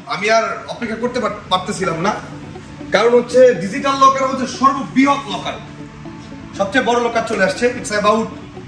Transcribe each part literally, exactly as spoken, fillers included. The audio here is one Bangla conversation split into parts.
আমি আর অপেক্ষা করতে পারতেছিলাম না, কারণ হচ্ছে ডিজিটাল লকার হচ্ছে সর্ববৃহৎ লকার, সবচেয়ে বড় লকার চলে আসছে। ইটস অ্যাবাউট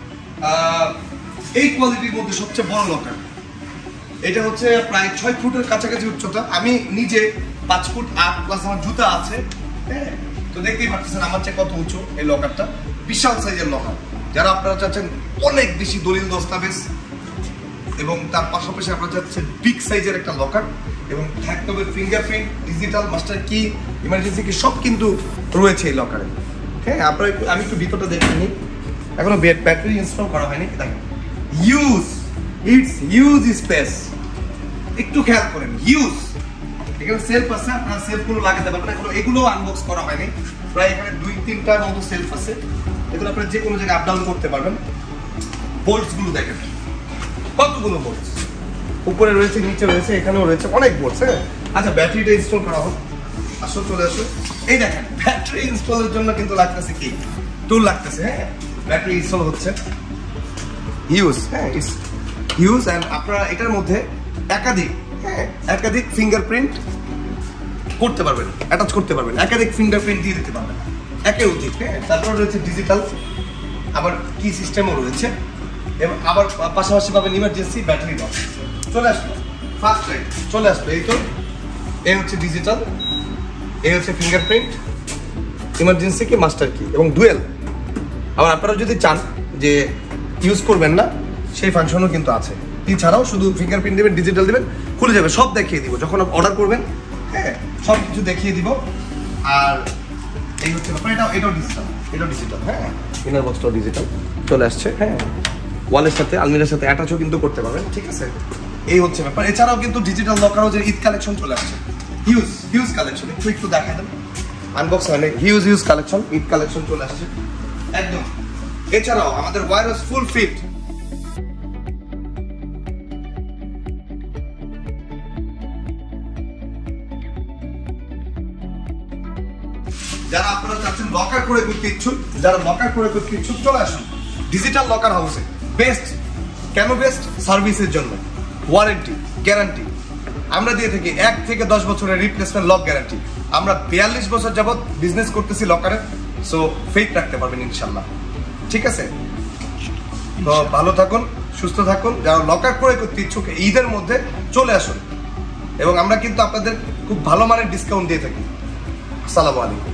এই কোয়ালিটির মধ্যে সবচেয়ে বড় লকার। এটা হচ্ছে প্রায় ছয় ফুটের কাছাকাছি উচ্চতা। আমি নিজে পাঁচ ফুট আট প্লাস আমার জুতা আছে, হ্যাঁ। তো দেখতেই পাচ্ছেন আমার চেয়ে কত উঁচু এই লকারটা, বিশাল সাইজের লকার। যারা আপনারা চাচ্ছেন অনেক বেশি দলিল দস্তাবেজ এবং তার পাশাপাশি আপনারা চাচ্ছেন বিগ সাইজের একটা লকার এবং থাকতে হবে fingerprint, digital master key, emergency key, সব কিন্তু রয়েছে এই লকারে, হ্যাঁ। আপনারা একটু আমি একটু ভিতরটা দেখে নিই, এখনো ব্যাটারি ইনস্টল করা হয়নি। দেখেন ইউজ ইটস ইউজ স্পেস, একটু খেয়াল করেন ইউজ। এখানে সেলফ আছে, আপনারা সেলফগুলো লাগাতে পারবেন, এগুলো এগুলো আনবক্স করা হয়নি। প্রায় এখানে দুই তিনটার মতো সেলফ আছে, এগুলো আপনারা যে কোনো জায়গায় আপ ডাউন করতে পারবেন। বোল্টসগুলো দেখেন কতগুলো বোল্টস, উপরে রয়েছে, নিচে রয়েছে, এখানেও রয়েছে, অনেক বোল্টস, হ্যাঁ। আচ্ছা ব্যাটারিটা ইনস্টল করা হোক, আসো চলে আসো। এই দেখেন ব্যাটারি ইনস্টলের জন্য কিন্তু লাগতেছে কি টুল লাগতেছে, হ্যাঁ। ব্যাটারি ইনস্টল হচ্ছে, ইউজ, হ্যাঁ ইউজ। অ্যান্ড আপনারা এটার মধ্যে একাধিক, হ্যাঁ একাধিক ফিঙ্গারপ্রিন্ট করতে পারবেন, অ্যাটাচ করতে পারবেন, একাধিক ফিঙ্গারপ্রিন্ট দিয়ে দিতে পারবেন, একের অধিক, হ্যাঁ। তারপর রয়েছে ডিজিটাল, আবার কি সিস্টেমও রয়েছে এবং আবার পাশাপাশি পাবেন ইমার্জেন্সি ব্যাটারি বক্স। চলে আসলো ফার্স্ট রাইট, চলে আসলো। এই তো এই হচ্ছে ডিজিটাল, এই হচ্ছে ফিঙ্গারপ্রিন্ট, ইমার্জেন্সি কি, মাস্টার কি এবং ডুয়েল। আবার আপনারা যদি চান যে ইউজ করবেন না, সেই ফাংশনও কিন্তু আছে। এছাড়াও শুধু ফিঙ্গারপ্রিন্ট দেবেন, ডিজিটাল দেবেন, খুলে যাবে, সব দেখিয়ে দিব যখন অর্ডার করবেন, হ্যাঁ সব কিছু দেখিয়ে দিব। আর এই হচ্ছে ব্যাপার, এটা এটাও ডিজিটাল, এটাও ডিজিটাল, হ্যাঁ ইনার বক্সটাও ডিজিটাল চলে আসছে, হ্যাঁ। ওয়ালের সাথে আলমিরার সাথে অ্যাটাচও কিন্তু করতে পারবেন, ঠিক আছে। এই হচ্ছে ব্যাপার। এছাড়াও কিন্তু ডিজিটাল লকারও যে ঈদ কালেকশন চলে আসছে, হিউজ হিউজ কালেকশন, একটু একটু দেখা দেন, আনবক্স হয় না, huge huge collection, Eid collection চলে আসছে একদম। এছাড়াও আমাদের ওয়্যারলেস ফুল ফিট, যারা আপনারা চাচ্ছেন লকার করে করতে ইচ্ছুক, যারা লকার করে করতে ইচ্ছুক চলে আসুন ডিজিটাল লকার হাউসে। বেস্ট কেন বেস্ট? সার্ভিসের জন্য, ওয়ারেন্টি, গ্যারান্টি আমরা দিয়ে থাকি, এক থেকে দশ বছরের রিপ্লেসমেন্ট লক গ্যারান্টি। আমরা বিয়াল্লিশ বছর যাবত বিজনেস করতেছি লকারে, সো ফেথ রাখতে পারবেন ইনশাল্লাহ, ঠিক আছে। তো ভালো থাকুন, সুস্থ থাকুন। যারা লকার করে করতে ইচ্ছুক ঈদের মধ্যে চলে আসুন এবং আমরা কিন্তু আপনাদের খুব ভালো মানের ডিসকাউন্ট দিয়ে থাকি। আসসালামু আলাইকুম।